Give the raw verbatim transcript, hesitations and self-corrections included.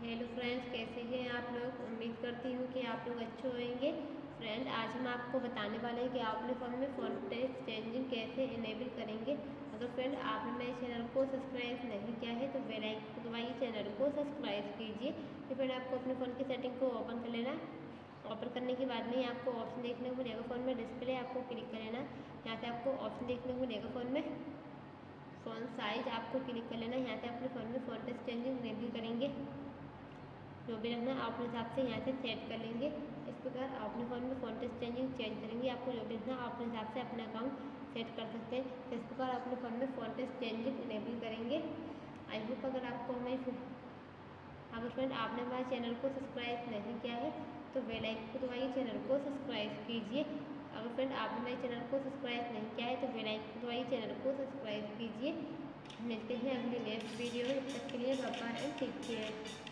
Hello friends, कैसे हैं आप लोग। उम्मीद करती हूँ कि आप लोग अच्छे होंगे। फ्रेंड, आज हम आपको बताने वाले हैं कि आप अपने फ़ोन में फ़ोन टेक्स्ट चेंजिंग कैसे इनेबल करेंगे। अगर फ्रेंड आपने मेरे चैनल को सब्सक्राइब नहीं किया है तो बेल आइकन को दबाइए, चैनल को सब्सक्राइब कीजिए। तो फ्रेंड आपको अपने फ़ोन की सेटिंग को ओपन कर लेना। ओपन करने के बाद में आपको ऑप्शन देखने को मिलेगा फ़ोन में डिस्प्ले, आपको क्लिक कर लेना। यहाँ से आपको ऑप्शन देखने को मिलेगा फ़ोन में फ़ोन साइज, आपको क्लिक कर लेना। यहाँ से अपने फ़ोन में फ़ोन टेक्स्ट चेंजिंग इनेबल करेंगे। जो भी रखना है आप अपने हिसाब से यहाँ से सेट कर लेंगे। इस प्रकार आप अपने फ़ोन में फ़ोन टेक्स्ट चेंजिंग चेंज करेंगे। आपको जो भी रखना है आप अपने हिसाब से अपना अकाउंट सेट कर सकते हैं। इस प्रकार अपने फ़ोन में फ़ोन टेक्स्ट चेंजिंग इनेबल करेंगे। आई होप अगर आपको हमें अगर फ्रेंड आपने हमारे चैनल को सब्सक्राइब नहीं किया है तो बेल आइकन को दबाइए, चैनल को सब्सक्राइब कीजिए। अगर फ्रेंड आपने मेरे चैनल को सब्सक्राइब नहीं किया है तो बेल आइकन को दबाइए, चैनल को सब्सक्राइब कीजिए। मिलते हैं अगली नेक्स्ट वीडियो में। तब तक के लिए bye bye and take care.